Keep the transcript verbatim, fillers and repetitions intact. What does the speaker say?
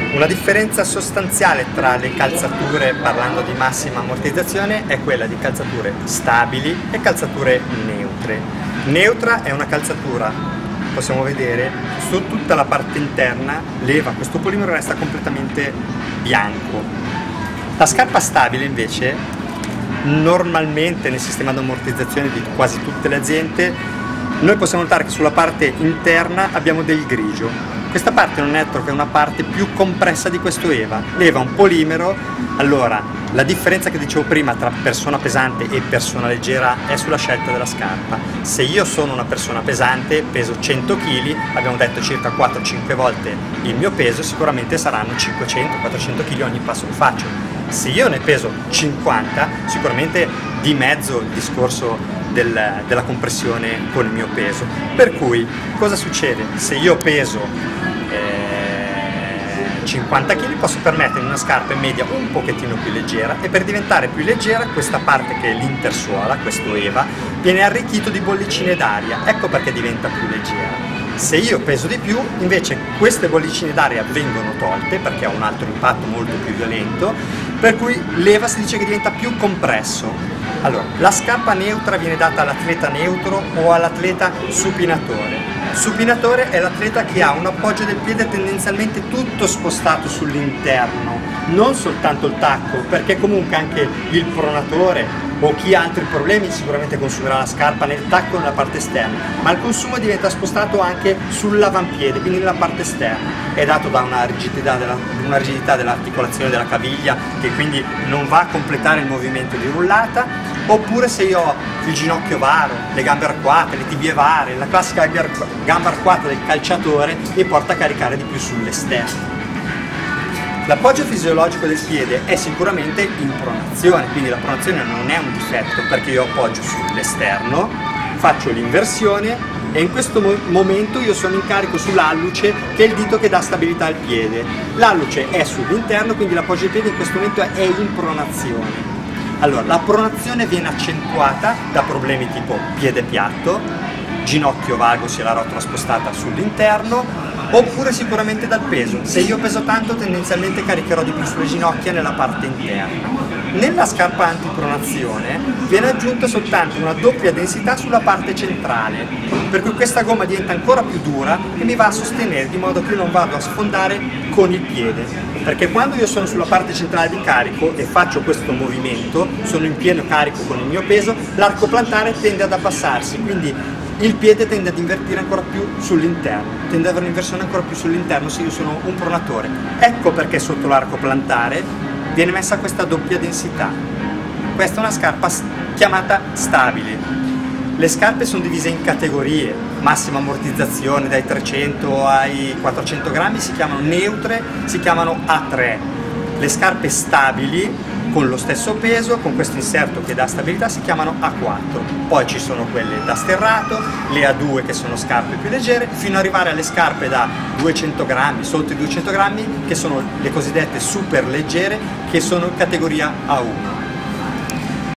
Una differenza sostanziale tra le calzature, parlando di massima ammortizzazione, è quella di calzature stabili e calzature neutre. Neutra è una calzatura, possiamo vedere, su tutta la parte interna leva questo polimero e resta completamente bianco. La scarpa stabile invece, normalmente nel sistema di ammortizzazione di quasi tutte le aziende, noi possiamo notare che sulla parte interna abbiamo del grigio. Questa parte non è altro che una parte più compressa di questo EVA, leva un polimero. Allora, la differenza che dicevo prima tra persona pesante e persona leggera è sulla scelta della scarpa. Se io sono una persona pesante, peso cento chili, abbiamo detto circa quattro cinque volte il mio peso, sicuramente saranno cinquecento quattrocento chili ogni passo che faccio. Se io ne peso cinquanta, sicuramente di mezzo il discorso del, della compressione con il mio peso. Per cui cosa succede? Se io peso cinquanta chili posso permettermi una scarpa in media un pochettino più leggera, e per diventare più leggera questa parte che è l'intersuola, questo EVA, viene arricchito di bollicine d'aria, ecco perché diventa più leggera. Se io peso di più, invece queste bollicine d'aria vengono tolte perché ha un altro impatto molto più violento, per cui l'EVA si dice che diventa più compresso. Allora, la scarpa neutra viene data all'atleta neutro o all'atleta supinatore. Supinatore è l'atleta che ha un appoggio del piede tendenzialmente tutto spostato sull'interno, non soltanto il tacco, perché comunque anche il pronatore o chi ha altri problemi sicuramente consumerà la scarpa nel tacco e nella parte esterna, ma il consumo diventa spostato anche sull'avampiede, quindi nella parte esterna. È dato da una rigidità, della, una rigidità dell'articolazione della caviglia, che quindi non va a completare il movimento di rullata, oppure se io ho il ginocchio varo, le gambe arcuate, le tibie vare, la classica gamba arcuata del calciatore, mi porta a caricare di più sull'esterno. L'appoggio fisiologico del piede è sicuramente in pronazione, quindi la pronazione non è un difetto, perché io appoggio sull'esterno, faccio l'inversione e in questo mo momento io sono in carico sull'alluce, che è il dito che dà stabilità al piede. L'alluce è sull'interno, quindi l'appoggio del piede in questo momento è in pronazione. Allora, la pronazione viene accentuata da problemi tipo piede piatto, ginocchio vago se la rotola spostata sull'interno, oppure sicuramente dal peso. Se io peso tanto, tendenzialmente caricherò di più sulle ginocchia nella parte interna. Nella scarpa antipronazione viene aggiunta soltanto una doppia densità sulla parte centrale, per cui questa gomma diventa ancora più dura e mi va a sostenere di modo che io non vado a sfondare con il piede, perché quando io sono sulla parte centrale di carico e faccio questo movimento, sono in pieno carico con il mio peso, l'arco plantare tende ad abbassarsi, quindi il piede tende ad invertire ancora più sull'interno, tende ad avere un'inversione ancora più sull'interno se io sono un pronatore. Ecco perché sotto l'arco plantare viene messa questa doppia densità. Questa è una scarpa chiamata stabile. Le scarpe sono divise in categorie, massima ammortizzazione dai trecento ai quattrocento grammi si chiamano neutre, si chiamano A tre. Le scarpe stabili con lo stesso peso, con questo inserto che dà stabilità, si chiamano A quattro. Poi ci sono quelle da sterrato, le A due che sono scarpe più leggere, fino ad arrivare alle scarpe da duecento grammi, sotto i duecento grammi, che sono le cosiddette super leggere, che sono in categoria A uno.